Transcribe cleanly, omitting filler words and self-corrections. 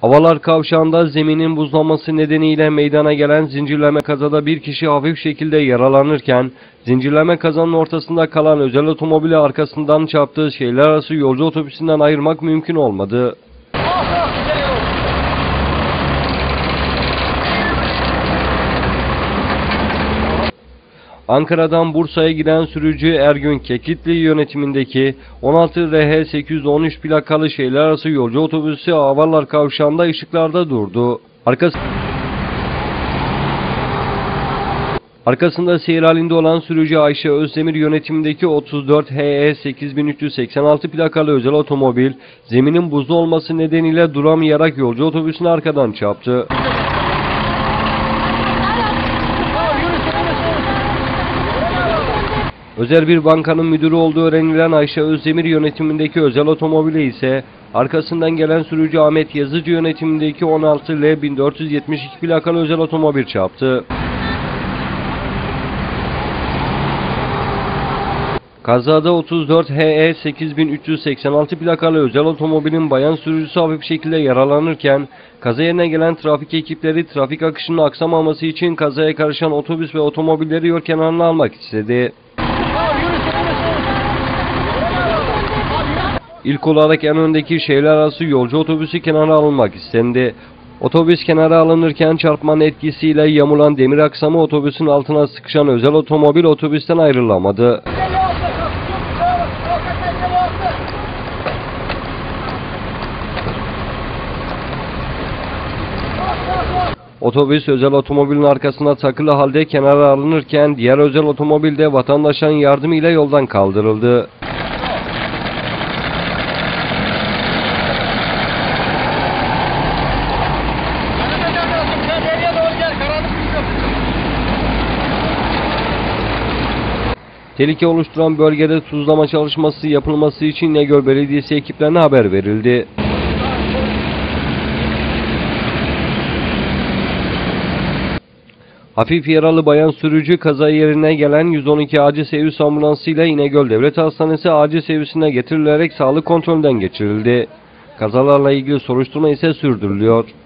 Avalar kavşağında zeminin buzlanması nedeniyle meydana gelen zincirleme kazada bir kişi hafif şekilde yaralanırken, zincirleme kazanın ortasında kalan özel otomobili arkasından çarptığı şehirler arası yolcu otobüsünden ayırmak mümkün olmadı. Ankara'dan Bursa'ya giden sürücü Ergün Kekitli yönetimindeki 16 RH 813 plakalı şehirler arası yolcu otobüsü Avalar kavşağında ışıklarda durdu. Arkasında seyir halinde olan sürücü Ayşe Özdemir yönetimindeki 34 HE 8386 plakalı özel otomobil, zeminin buzlu olması nedeniyle duramayarak yolcu otobüsünü arkadan çarptı. Özel bir bankanın müdürü olduğu öğrenilen Ayşe Özdemir yönetimindeki özel otomobile ise arkasından gelen sürücü Ahmet Yazıcı yönetimindeki 16 L 1472 plakalı özel otomobil çarptı. Kazada 34 HE 8386 plakalı özel otomobilin bayan sürücüsü hafif şekilde yaralanırken, kaza yerine gelen trafik ekipleri trafik akışının aksamaması için kazaya karışan otobüs ve otomobilleri yol kenarına almak istedi. İlk olarak en öndeki şehirler arası yolcu otobüsü kenara alınmak istendi. Otobüs kenara alınırken çarpmanın etkisiyle yamulan demir aksamı otobüsün altına sıkışan özel otomobil otobüsten ayrılamadı. Otobüs özel otomobilin arkasına takılı halde kenara alınırken diğer özel otomobil de vatandaşların yardımıyla yoldan kaldırıldı. Tehlike oluşturan bölgede tuzlama çalışması yapılması için İnegöl Belediyesi ekiplerine haber verildi. Hafif yaralı bayan sürücü kaza yerine gelen 112 acil servis ambulansıyla İnegöl Devlet Hastanesi acil servisine getirilerek sağlık kontrolünden geçirildi. Kazalarla ilgili soruşturma ise sürdürülüyor.